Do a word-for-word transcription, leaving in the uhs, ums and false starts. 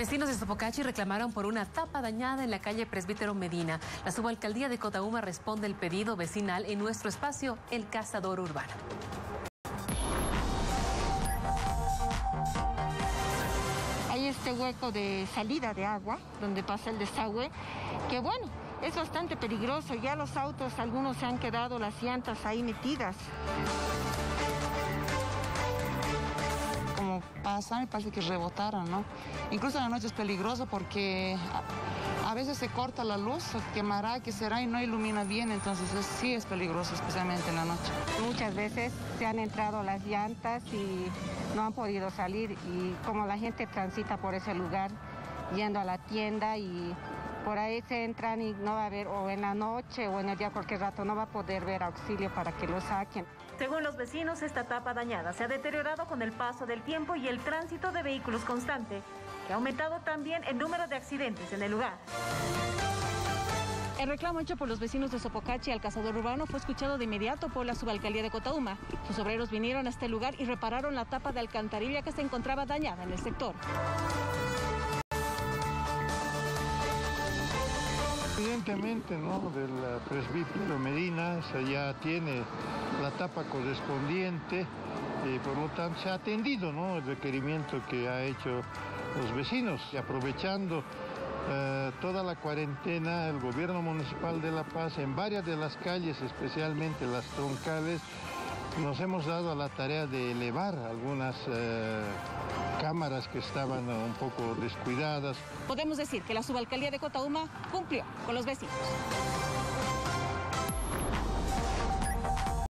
Vecinos de Sopocachi reclamaron por una tapa dañada en la calle Presbítero Medina. La subalcaldía de Cotahuma responde el pedido vecinal en nuestro espacio, El Cazador Urbano. Hay este hueco de salida de agua, donde pasa el desagüe, que bueno, es bastante peligroso. Ya los autos, algunos se han quedado las llantas ahí metidas. Como pasa, me parece que rebotaron, ¿no? Incluso en la noche es peligroso porque a, a veces se corta la luz, se quemará, que será y no ilumina bien, entonces es, sí es peligroso, especialmente en la noche. Muchas veces se han entrado las llantas y no han podido salir, y como la gente transita por ese lugar yendo a la tienda y por ahí se entran y no va a haber, o en la noche o en el día cualquier rato, no va a poder ver auxilio para que lo saquen. Según los vecinos, esta tapa dañada se ha deteriorado con el paso del tiempo y el tránsito de vehículos constante, que ha aumentado también el número de accidentes en el lugar. El reclamo hecho por los vecinos de Sopocachi al Cazador Urbano fue escuchado de inmediato por la subalcaldía de Cotahuma. Sus obreros vinieron a este lugar y repararon la tapa de alcantarilla que se encontraba dañada en el sector. Evidentemente, ¿no? Del presbítero Medina, se ya tiene la tapa correspondiente y por lo tanto se ha atendido, ¿no?, el requerimiento que ha hecho los vecinos. Y aprovechando eh, toda la cuarentena, el gobierno municipal de La Paz, en varias de las calles, especialmente las troncales, nos hemos dado a la tarea de elevar algunas eh, cámaras que estaban un poco descuidadas. Podemos decir que la subalcaldía de Cotahuma cumplió con los vecinos.